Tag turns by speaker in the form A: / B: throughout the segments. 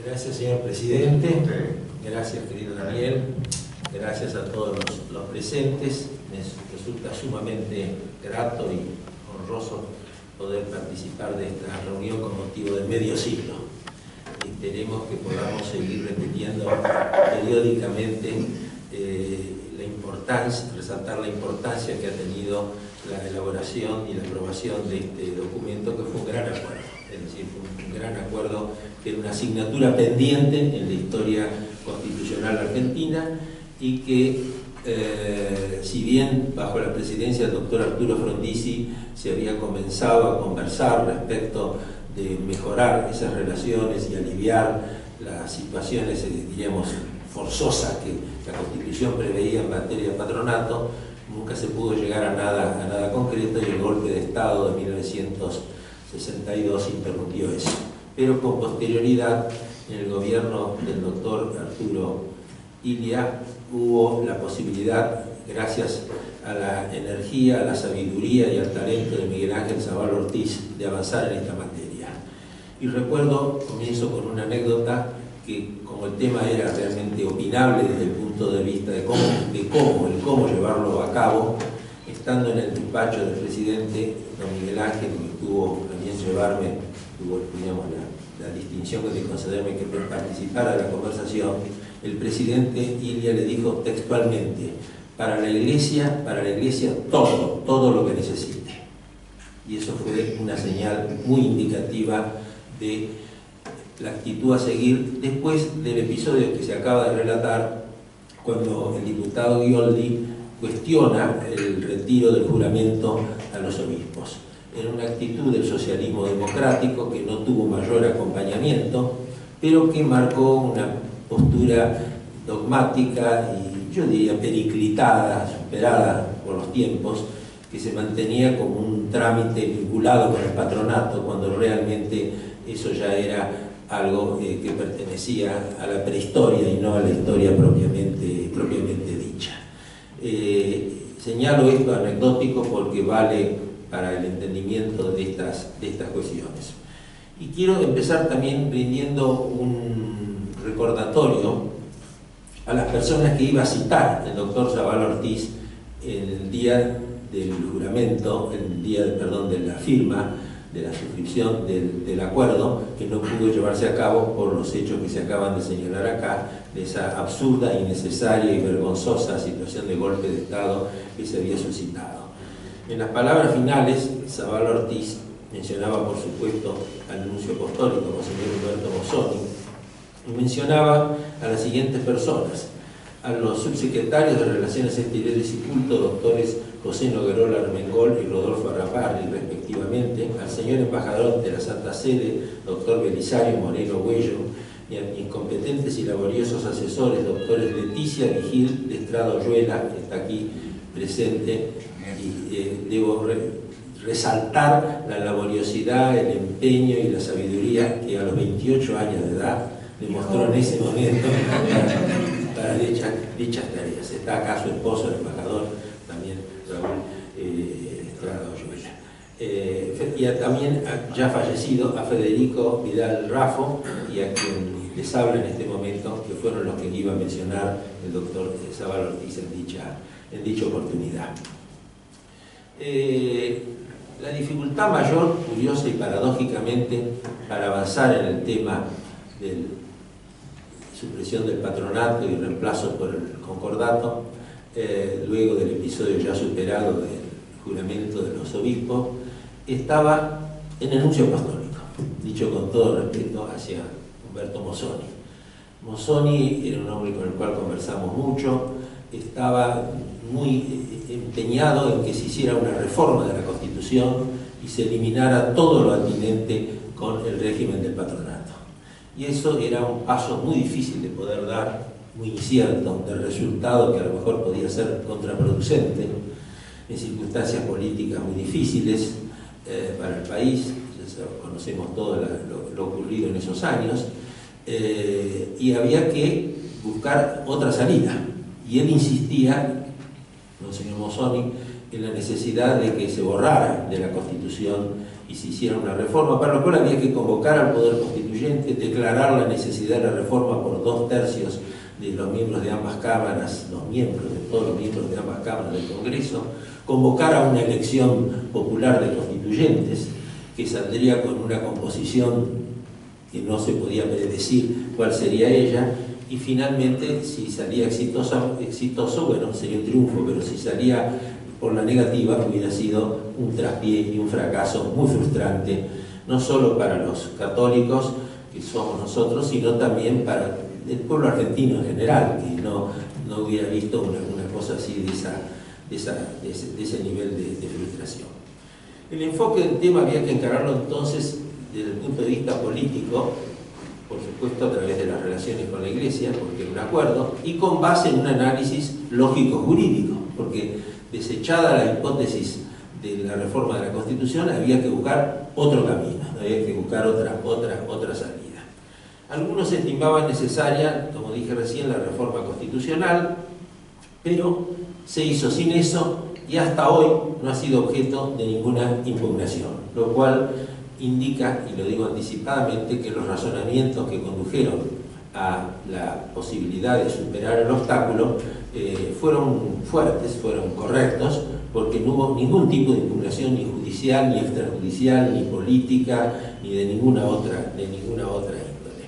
A: Gracias, señor presidente. Gracias, querido Daniel. Gracias a todos los presentes. Me resulta sumamente grato y honroso poder participar de esta reunión con motivo del medio siglo. Esperemos que podamos seguir repitiendo periódicamente la importancia, resaltar la importancia que ha tenido la elaboración y la aprobación de este documento, que fue un gran acuerdo. Es decir, fue un gran acuerdo que era una asignatura pendiente en la historia constitucional argentina y que, si bien bajo la presidencia del doctor Arturo Frondizi se había comenzado a conversar respecto de mejorar esas relaciones y aliviar las situaciones, diríamos, forzosas que la Constitución preveía en materia de patronato, nunca se pudo llegar a nada concreto, y el golpe de Estado de 1962 interrumpió eso. Pero con posterioridad, en el gobierno del doctor Arturo Illia, hubo la posibilidad, gracias a la energía, a la sabiduría y al talento de Miguel Ángel Zabal Ortiz, de avanzar en esta materia. Y recuerdo, comienzo con una anécdota, que como el tema era realmente opinable desde el punto de vista de cómo llevarlo a cabo, estando en el despacho del presidente don Miguel Ángel, que tuvo también digamos, la distinción de concederme que participara de la conversación, el presidente Illia le dijo textualmente: para la iglesia todo lo que necesite. Y eso fue una señal muy indicativa de la actitud a seguir después del episodio que se acaba de relatar, cuando el diputado Ghioldi cuestiona el retiro del juramento a los obispos. Era una actitud del socialismo democrático que no tuvo mayor acompañamiento, pero que marcó una postura dogmática y, yo diría, periclitada, superada por los tiempos, que se mantenía como un trámite vinculado con el patronato, cuando realmente eso ya era algo que pertenecía a la prehistoria y no a la historia propiamente dicha. Señalo esto anecdótico porque vale para el entendimiento de estas cuestiones. Y quiero empezar también rindiendo un recordatorio a las personas que iba a citar el doctor Zabal Ortiz en el día del juramento, el día de la firma, de la suscripción del acuerdo, que no pudo llevarse a cabo por los hechos que se acaban de señalar acá, de esa absurda, innecesaria y vergonzosa situación de golpe de Estado que se había suscitado. En las palabras finales, Zabal Ortiz mencionaba, por supuesto, al nuncio apostólico, Monseñor Humberto Mozzoni, y mencionaba a las siguientes personas: a los subsecretarios de Relaciones Exteriores y Culto, doctores José Noguerola Armengol y Rodolfo Arraparri, respectivamente; al señor embajador de la Santa Sede, doctor Belisario Moreno Huello, y a mis competentes y laboriosos asesores, doctores Leticia Vigil de Estrada Oyuela, que está aquí presente, y debo resaltar la laboriosidad, el empeño y la sabiduría que a los 28 años de edad demostró en ese momento para dichas tareas. Está acá su esposo, el embajador, también Raúl Estrada Oyuela. Y también, ya fallecido, a Federico Vidal Raffo, y a quien les habla en este momento, que fueron los que iba a mencionar el doctor Zabal Ortiz en dicha oportunidad. La dificultad mayor, curiosa y paradójicamente, para avanzar en el tema de supresión del patronato y reemplazo por el concordato, luego del episodio ya superado del juramento de los obispos, estaba en el nuncio apostólico, dicho con todo respeto hacia Humberto Mozzoni. Mozzoni era un hombre con el cual conversamos mucho, estaba muy empeñado en que se hiciera una reforma de la Constitución y se eliminara todo lo atinente con el régimen del patronato. Y eso era un paso muy difícil de poder dar, muy incierto, del resultado que a lo mejor podía ser contraproducente en circunstancias políticas muy difíciles para el país. Ya conocemos todo lo ocurrido en esos años, y había que buscar otra salida. Y él insistía, el señor Mozzoni, en la necesidad de que se borrara de la Constitución y se hiciera una reforma, para lo cual había que convocar al Poder Constituyente, declarar la necesidad de la reforma por 2/3 de los miembros de ambas cámaras, todos los miembros de ambas cámaras del Congreso, convocar a una elección popular de constituyentes, que saldría con una composición que no se podía predecir cuál sería ella, y finalmente, si salía exitoso, bueno, sería un triunfo, pero si salía por la negativa, hubiera sido un traspié y un fracaso muy frustrante, no solo para los católicos, que somos nosotros, sino también para el pueblo argentino en general, que no hubiera visto una cosa así de ese nivel de frustración. El enfoque del tema había que encararlo entonces desde el punto de vista político, por supuesto a través de las relaciones con la Iglesia, porque era un acuerdo, y con base en un análisis lógico-jurídico, porque desechada la hipótesis de la reforma de la Constitución, había que buscar otro camino, había que buscar otra salida. Algunos estimaban necesaria, como dije recién, la reforma constitucional, pero se hizo sin eso y hasta hoy no ha sido objeto de ninguna impugnación, lo cual indica, y lo digo anticipadamente, que los razonamientos que condujeron a la posibilidad de superar el obstáculo fueron fuertes, fueron correctos, porque no hubo ningún tipo de impugnación, ni judicial, ni extrajudicial, ni política, ni de ninguna otra índole.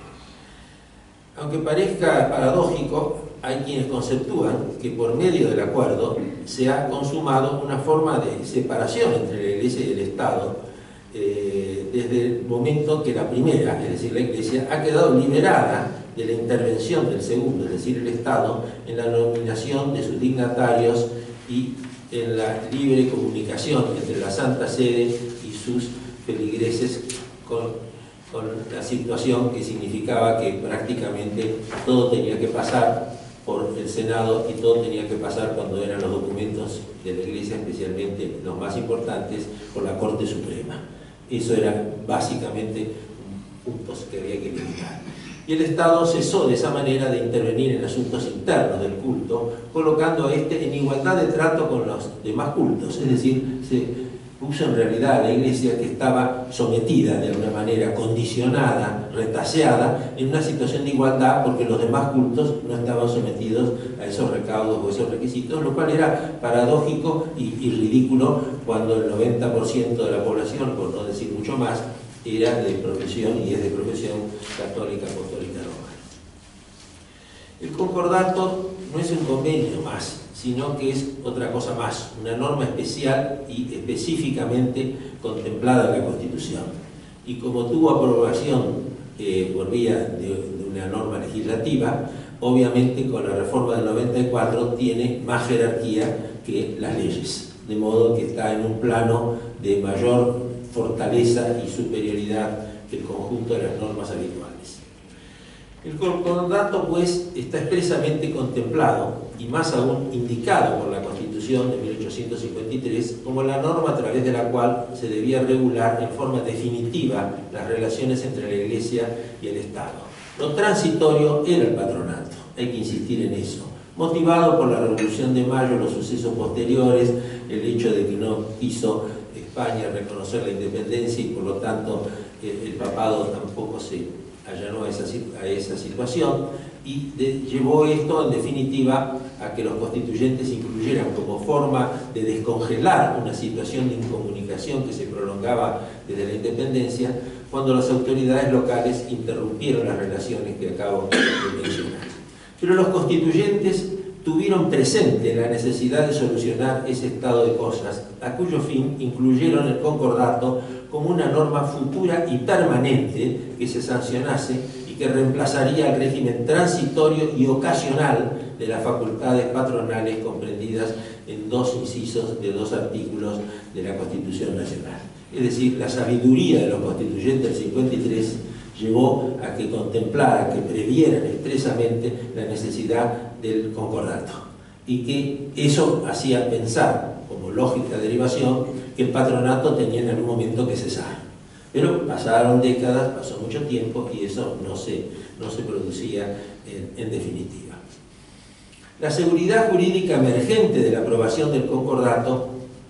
A: Aunque parezca paradójico, hay quienes conceptúan que por medio del acuerdo se ha consumado una forma de separación entre la Iglesia y el Estado, desde el momento que la primera, es decir, la Iglesia, ha quedado liberada de la intervención del segundo, es decir, el Estado, en la nominación de sus dignatarios y en la libre comunicación entre la Santa Sede y sus feligreses con la situación que significaba que prácticamente todo tenía que pasar por el Senado y todo tenía que pasar, cuando eran los documentos de la Iglesia, especialmente los más importantes, por la Corte Suprema. Eso era básicamente puntos que había que eliminar. Y el Estado cesó de esa manera de intervenir en asuntos internos del culto, colocando a este en igualdad de trato con los demás cultos. Es decir, se puso en realidad a la Iglesia, que estaba sometida de alguna manera, condicionada, retaseada, en una situación de igualdad, porque los demás cultos no estaban sometidos a esos recaudos o esos requisitos, lo cual era paradójico y ridículo cuando el 90% de la población, por no decir mucho más, era de profesión y es de profesión católica apostólica romana. El concordato no es un convenio más, sino que es otra cosa más, una norma especial y específicamente contemplada en la Constitución. Y como tuvo aprobación por vía de una norma legislativa, obviamente con la reforma del 94 tiene más jerarquía que las leyes, de modo que está en un plano de mayor fortaleza y superioridad que el conjunto de las normas habituales. El concordato, pues, está expresamente contemplado y más aún indicado por la Constitución de 1853 como la norma a través de la cual se debía regular en forma definitiva las relaciones entre la Iglesia y el Estado. Lo transitorio era el patronato, hay que insistir en eso, motivado por la Revolución de Mayo, los sucesos posteriores, el hecho de que no quiso España reconocer la independencia y por lo tanto el papado tampoco se allanó a esa situación, y llevó esto en definitiva a que los constituyentes incluyeran como forma de descongelar una situación de incomunicación que se prolongaba desde la independencia, cuando las autoridades locales interrumpieron las relaciones que acabo de mencionar. Pero los constituyentes tuvieron presente la necesidad de solucionar ese estado de cosas, a cuyo fin incluyeron el concordato como una norma futura y permanente que se sancionase y que reemplazaría el régimen transitorio y ocasional de las facultades patronales comprendidas en 2 incisos de 2 artículos de la Constitución Nacional. Es decir, la sabiduría de los constituyentes del 53 llevó a que contemplaran, que previeran expresamente la necesidad del concordato, y que eso hacía pensar, como lógica derivación, que el patronato tenía en algún momento que cesar. Pero pasaron décadas, pasó mucho tiempo y eso no se producía en definitiva. La seguridad jurídica emergente de la aprobación del concordato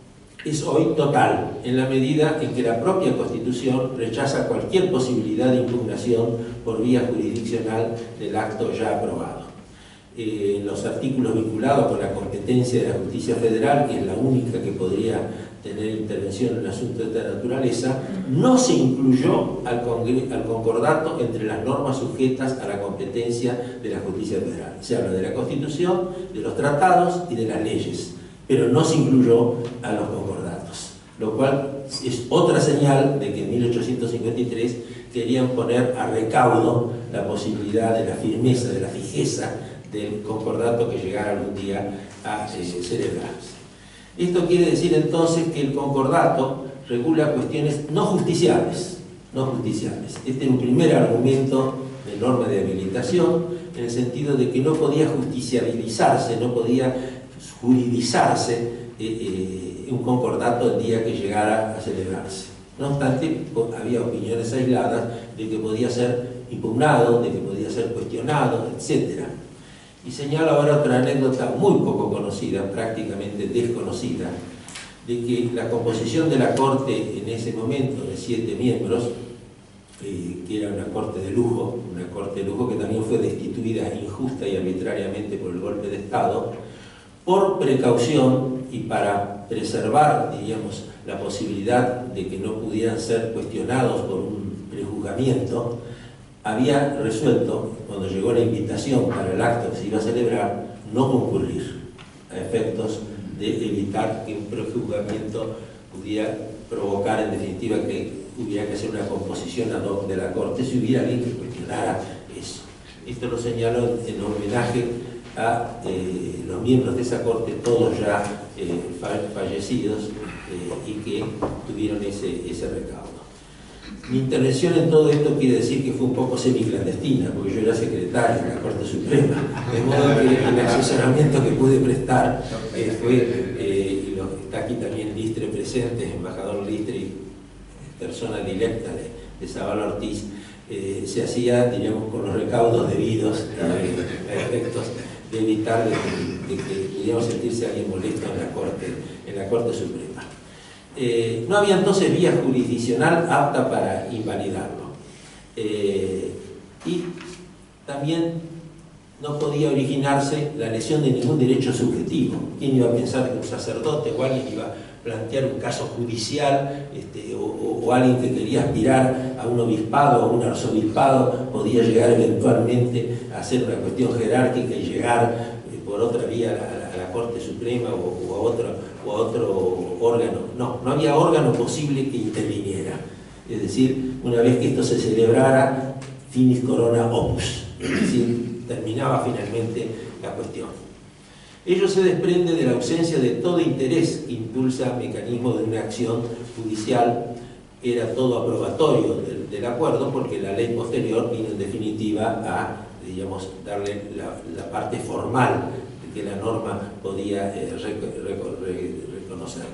A: es hoy total, en la medida en que la propia Constitución rechaza cualquier posibilidad de impugnación por vía jurisdiccional del acto ya aprobado. Los artículos vinculados con la competencia de la justicia federal, que es la única que podría tener intervención en asuntos de esta naturaleza, no se incluyó al concordato entre las normas sujetas a la competencia de la justicia federal. Se habla de la Constitución, de los tratados y de las leyes, pero no se incluyó a los concordatos, lo cual es otra señal de que en 1853 querían poner a recaudo la posibilidad de la firmeza, de la fijeza del concordato que llegara algún día a celebrarse. Esto quiere decir entonces que el concordato regula cuestiones no justiciables, Este es un primer argumento de norma de habilitación, en el sentido de que no podía justiciabilizarse, no podía juridizarse un concordato el día que llegara a celebrarse. No obstante, había opiniones aisladas de que podía ser impugnado, de que podía ser cuestionado, etc. Y señalo ahora otra anécdota muy poco conocida, prácticamente desconocida, de que la composición de la Corte en ese momento, de 7 miembros, que era una corte de lujo que también fue destituida injusta y arbitrariamente por el golpe de Estado, por precaución y para preservar, diríamos, la posibilidad de que no pudieran ser cuestionados por un prejuzgamiento, había resuelto, cuando llegó la invitación para el acto que se iba a celebrar, no concurrir, a efectos de evitar que un prejuzgamiento pudiera provocar, en definitiva, que hubiera que hacer una composición ad hoc de la Corte si hubiera alguien que cuestionara eso. Esto lo señalo en homenaje a los miembros de esa Corte, todos ya fallecidos, y que tuvieron ese recaudo. Mi intervención en todo esto quiere decir que fue un poco semiclandestina, porque yo era secretario de la Corte Suprema, de modo que el asesoramiento que pude prestar fue, y está aquí también Listre presente, embajador Listre y persona directa de Zabala Ortiz, se hacía, diríamos, con los recaudos debidos a efectos de evitar de que pudiéramos sentirse alguien molesto en la Corte Suprema. No había entonces vía jurisdiccional apta para invalidarlo. Y también no podía originarse la lesión de ningún derecho subjetivo. ¿Quién iba a pensar que un sacerdote o alguien iba a plantear un caso judicial, o alguien que quería aspirar a un obispado o a un arzobispado podía llegar eventualmente a hacer una cuestión jerárquica y llegar por otra vía a la Corte Suprema o a otro órgano? No había órgano posible que interviniera. Es decir, una vez que esto se celebrara, finis corona opus, es decir, terminaba finalmente la cuestión. Ello se desprende de la ausencia de todo interés que impulsa mecanismos de una acción judicial. Era todo aprobatorio del acuerdo, porque la ley posterior vino en definitiva a, digamos, darle la parte formal de que la norma podía reconocer,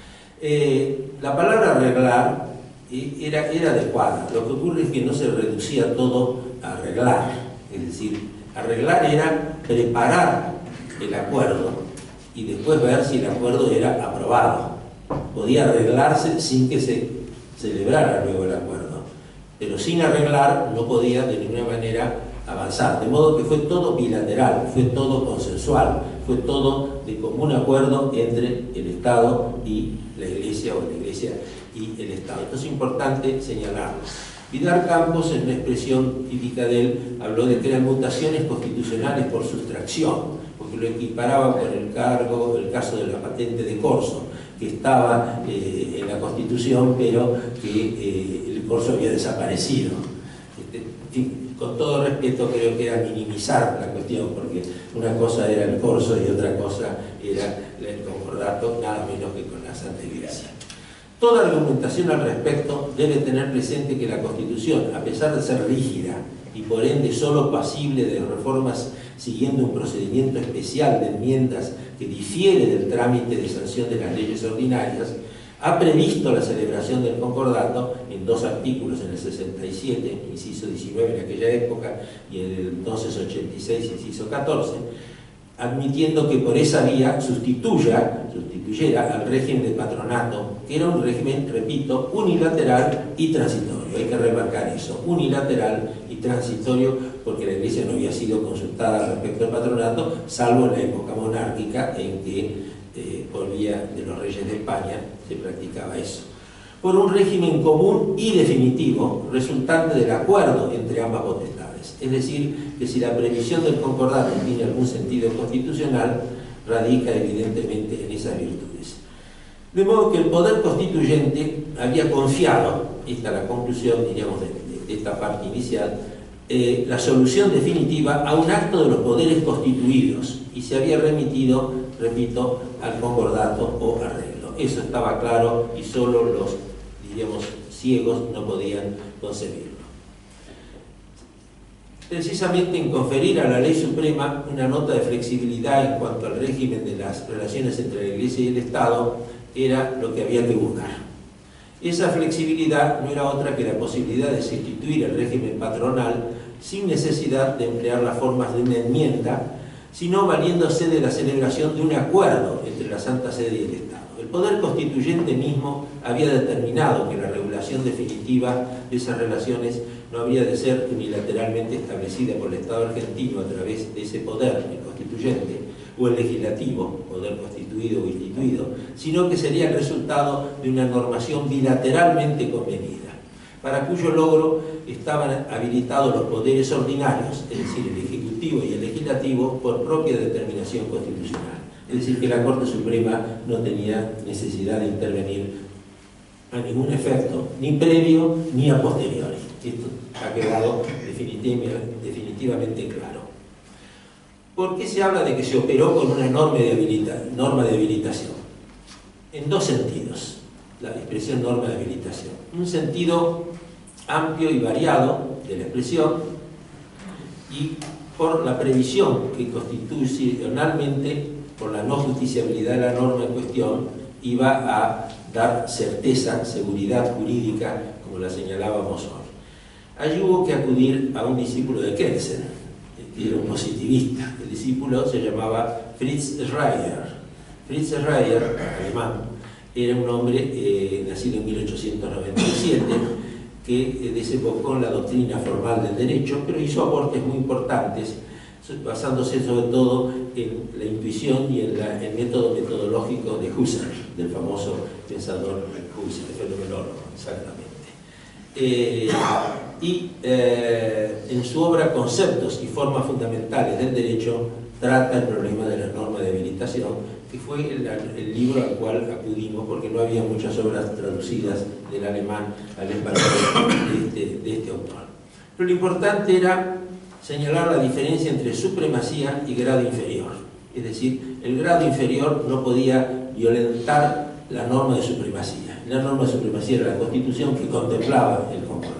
A: ¿no? La palabra arreglar era adecuada. Lo que ocurre es que no se reducía todo a arreglar. Es decir, arreglar era preparar el acuerdo y después ver si el acuerdo era aprobado. Podía arreglarse sin que se celebrara luego el acuerdo, pero sin arreglar no podía de ninguna manera avanzar, de modo que fue todo bilateral, fue todo consensual, fue todo de común acuerdo entre el Estado y la Iglesia, o la Iglesia y el Estado. Esto es importante señalarlo. Vidal Campos, en una expresión típica de él, habló de que eran mutaciones constitucionales por sustracción, porque lo equiparaba con el caso de la patente de corso, que estaba en la Constitución, pero que el corso había desaparecido. Con todo respeto, creo que era minimizar la cuestión, porque una cosa era el corso y otra cosa era el concordato, nada menos que con la Santa Iglesia. Toda argumentación al respecto debe tener presente que la Constitución, a pesar de ser rígida y por ende solo pasible de reformas siguiendo un procedimiento especial de enmiendas que difiere del trámite de sanción de las leyes ordinarias, ha previsto la celebración del concordato en 2 artículos, en el 67, inciso 19 en aquella época, y en el entonces 86, inciso 14, admitiendo que por esa vía sustituyera al régimen de patronato, que era un régimen, repito, unilateral y transitorio. Hay que remarcar eso, unilateral y transitorio, porque la Iglesia no había sido consultada respecto al patronato, salvo en la época monárquica en que por vía de los reyes de España se practicaba eso. Por un régimen común y definitivo, resultante del acuerdo entre ambas potestades. Es decir, que si la previsión del concordato tiene algún sentido constitucional, radica evidentemente en esas virtudes. De modo que el poder constituyente había confiado, esta es la conclusión, diríamos, de esta parte inicial, la solución definitiva a un acto de los poderes constituidos y se había remitido, repito, al concordato o arreglo. Eso estaba claro y solo los, diríamos, ciegos no podían concebirlo. Precisamente en conferir a la ley suprema una nota de flexibilidad en cuanto al régimen de las relaciones entre la Iglesia y el Estado era lo que había que buscar. Esa flexibilidad no era otra que la posibilidad de sustituir el régimen patronal sin necesidad de emplear las formas de una enmienda, sino valiéndose de la celebración de un acuerdo entre la Santa Sede y el Estado. El poder constituyente mismo había determinado que la regulación definitiva de esas relaciones no había de ser unilateralmente establecida por el Estado argentino a través de ese poder, el constituyente, o el legislativo, poder constituido o instituido, sino que sería el resultado de una normación bilateralmente convenida, para cuyo logro estaban habilitados los poderes ordinarios, es decir, el Ejecutivo y el Legislativo, por propia determinación constitucional. Es decir, que la Corte Suprema no tenía necesidad de intervenir a ningún efecto, ni previo ni a posteriori. Esto ha quedado definitivamente claro. ¿Por qué se habla de que se operó con una norma de habilitación? En dos sentidos, la expresión norma de habilitación. Un sentido amplio y variado de la expresión y por la previsión que constitucionalmente, por la no justiciabilidad de la norma en cuestión, iba a dar certeza, seguridad jurídica, como la señalábamos hoy. Allí hubo que acudir a un discípulo de Kelsen, que era un positivista. El discípulo se llamaba Fritz Schreier. Fritz Schreier, alemán, era un hombre nacido en 1897, que desembocó en la doctrina formal del derecho, pero hizo aportes muy importantes, basándose sobre todo en la intuición y en el método metodológico de Husserl, del famoso pensador Husserl, fenomenólogo, exactamente. En su obra Conceptos y Formas Fundamentales del Derecho trata el problema de la norma de habilitación, que fue el libro al cual acudimos porque no había muchas obras traducidas del alemán al español de este autor. Pero lo importante era señalar la diferencia entre supremacía y grado inferior. Es decir, el grado inferior no podía violentar la norma de supremacía. La norma de supremacía era la Constitución que contemplaba el concordato.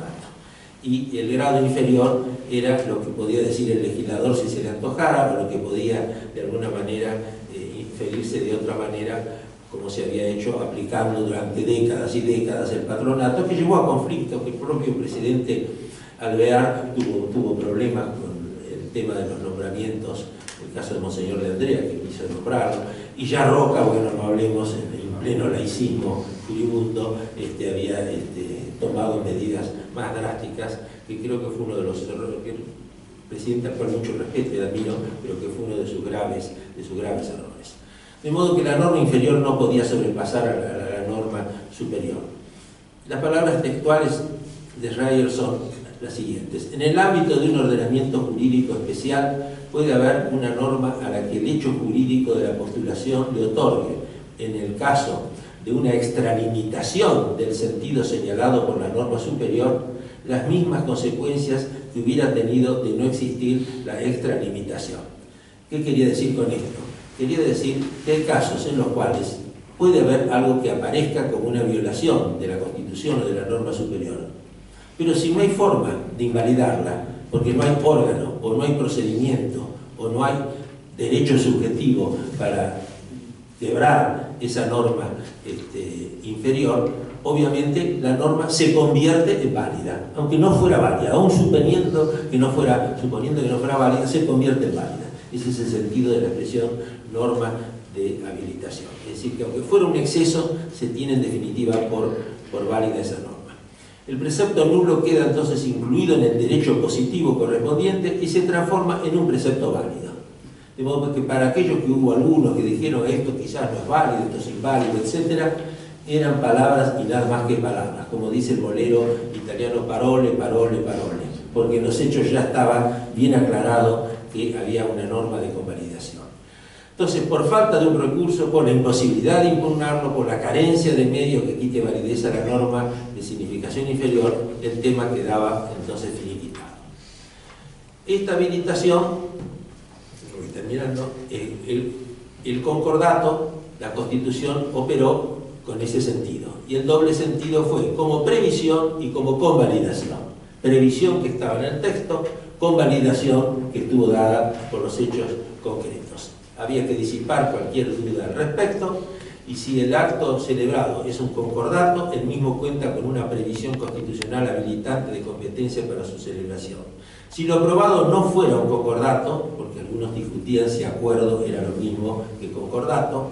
A: Y el grado inferior era lo que podía decir el legislador si se le antojara, o lo que podía de alguna manera inferirse de otra manera, como se había hecho aplicando durante décadas y décadas el patronato, que llevó a conflictos que el propio presidente Alvear tuvo problemas con el tema de los nombramientos, el caso de Monseñor de Andrea, que quiso nombrarlo, y ya Roca, bueno, no hablemos, en pleno laicismo furibundo, había tomado medidas más drásticas, que creo que fue uno de los errores, que el presidente al cual mucho respeto y admiro, pero que fue uno de sus graves errores. De modo que la norma inferior no podía sobrepasar a la norma superior. Las palabras textuales de Schreier son las siguientes: en el ámbito de un ordenamiento jurídico especial puede haber una norma a la que el hecho jurídico de la postulación le otorgue, en el caso de una extralimitación del sentido señalado por la norma superior, las mismas consecuencias que hubiera tenido de no existir la extralimitación. ¿Qué quería decir con esto? Quería decir que hay casos en los cuales puede haber algo que aparezca como una violación de la Constitución o de la norma superior, pero si no hay forma de invalidarla, porque no hay órgano, o no hay procedimiento, o no hay derecho subjetivo para quebrar esa norma inferior, obviamente la norma se convierte en válida, aunque no fuera válida, aún suponiendo que no fuera válida, se convierte en válida. Es Ese es el sentido de la expresión norma de habilitación. Es decir, que aunque fuera un exceso, se tiene en definitiva por válida esa norma. El precepto nulo queda entonces incluido en el derecho positivo correspondiente y se transforma en un precepto válido. De modo que para aquellos que hubo algunos que dijeron esto quizás no es válido, esto es inválido, etc., eran palabras y nada más que palabras, como dice el bolero italiano, parole, parole, parole, porque en los hechos ya estaba bien aclarado que había una norma de convalidación. Entonces, por falta de un recurso, por la imposibilidad de impugnarlo, por la carencia de medios que quite validez a la norma de significación inferior, el tema quedaba entonces finiquitado. Esta habilitación, voy terminando, el concordato, la Constitución operó con ese sentido. Y el doble sentido fue como previsión y como convalidación. Previsión que estaba en el texto, convalidación que estuvo dada por los hechos concretos. Había que disipar cualquier duda al respecto, y si el acto celebrado es un concordato, el mismo cuenta con una previsión constitucional habilitante de competencia para su celebración. Si lo aprobado no fuera un concordato, porque algunos discutían si acuerdo era lo mismo que concordato,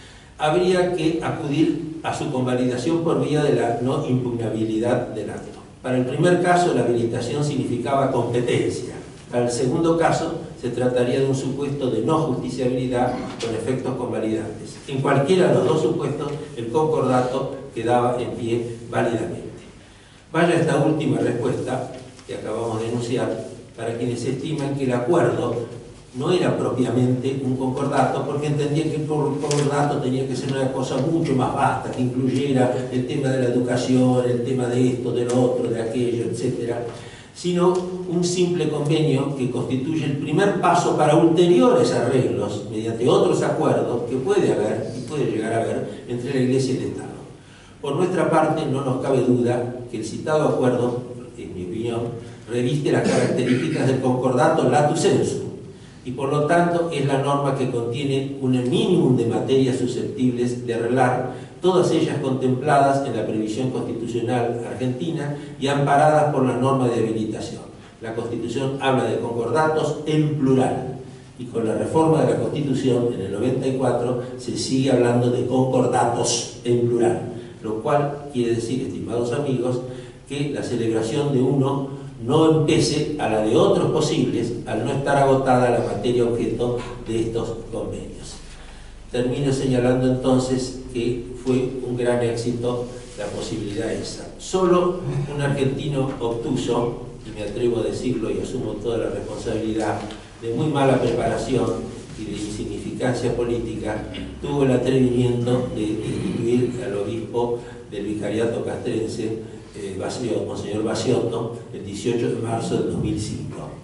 A: habría que acudir a su convalidación por vía de la no impugnabilidad del acto. Para el primer caso, la habilitación significaba competencia. Para el segundo caso, se trataría de un supuesto de no justiciabilidad con efectos convalidantes. En cualquiera de los dos supuestos, el concordato quedaba en pie válidamente. Vaya esta última respuesta que acabamos de enunciar para quienes estiman que el acuerdo no era propiamente un concordato, porque entendían que el concordato tenía que ser una cosa mucho más vasta, que incluyera el tema de la educación, el tema de esto, de lo otro, de aquello, etc., sino un simple convenio que constituye el primer paso para ulteriores arreglos mediante otros acuerdos que puede haber y puede llegar a haber entre la Iglesia y el Estado. Por nuestra parte, no nos cabe duda que el citado acuerdo, en mi opinión, reviste las características del concordato lato sensu, y por lo tanto es la norma que contiene un mínimo de materias susceptibles de arreglar, todas ellas contempladas en la previsión constitucional argentina y amparadas por la norma de habilitación. La Constitución habla de concordatos en plural, y con la reforma de la Constitución en el 94 se sigue hablando de concordatos en plural, lo cual quiere decir, estimados amigos, que la celebración de uno no empece a la de otros posibles al no estar agotada la materia objeto de estos convenios. Termino señalando entonces que fue un gran éxito la posibilidad esa. Solo un argentino obtuso, y me atrevo a decirlo y asumo toda la responsabilidad, de muy mala preparación y de insignificancia política, tuvo el atrevimiento de instituir al obispo del vicariato castrense, Monseñor Basiotto, el 18 de marzo del 2005.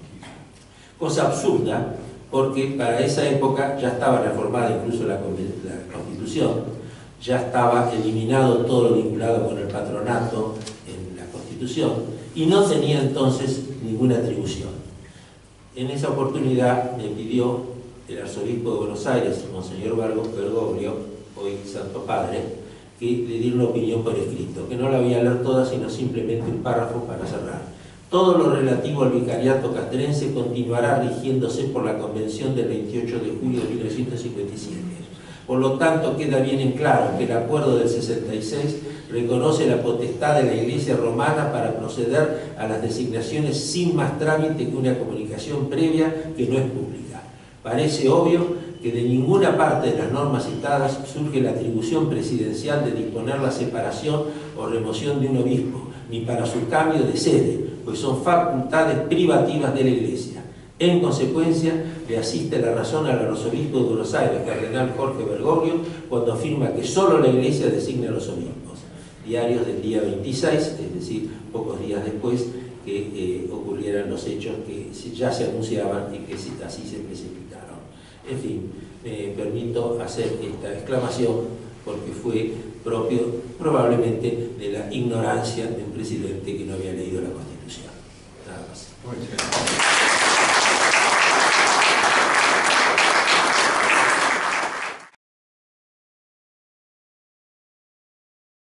A: Cosa absurda, porque para esa época ya estaba reformada incluso la Constitución, ya estaba eliminado todo lo vinculado con el patronato en la Constitución, y no tenía entonces ninguna atribución. En esa oportunidad me pidió el arzobispo de Buenos Aires, Monseñor Bergoglio, hoy Santo Padre, que le diera una opinión por escrito, que no la voy a leer toda, sino simplemente un párrafo para cerrar. Todo lo relativo al vicariato castrense continuará rigiéndose por la Convención del 28 de julio de 1957. Por lo tanto, queda bien en claro que el acuerdo del 66 reconoce la potestad de la Iglesia romana para proceder a las designaciones sin más trámite que una comunicación previa que no es pública. Parece obvio que de ninguna parte de las normas citadas surge la atribución presidencial de disponer la separación o remoción de un obispo, ni para su cambio de sede, pues son facultades privativas de la Iglesia. En consecuencia, le asiste la razón al arzobispo de Buenos Aires, cardenal Jorge Bergoglio, cuando afirma que solo la Iglesia designa a los obispos. Diarios del día 26, es decir, pocos días después que ocurrieran los hechos que ya se anunciaban y que así se precipitaron. En fin, me permito hacer esta exclamación porque fue propio probablemente de la ignorancia de un presidente que no había leído la Constitución.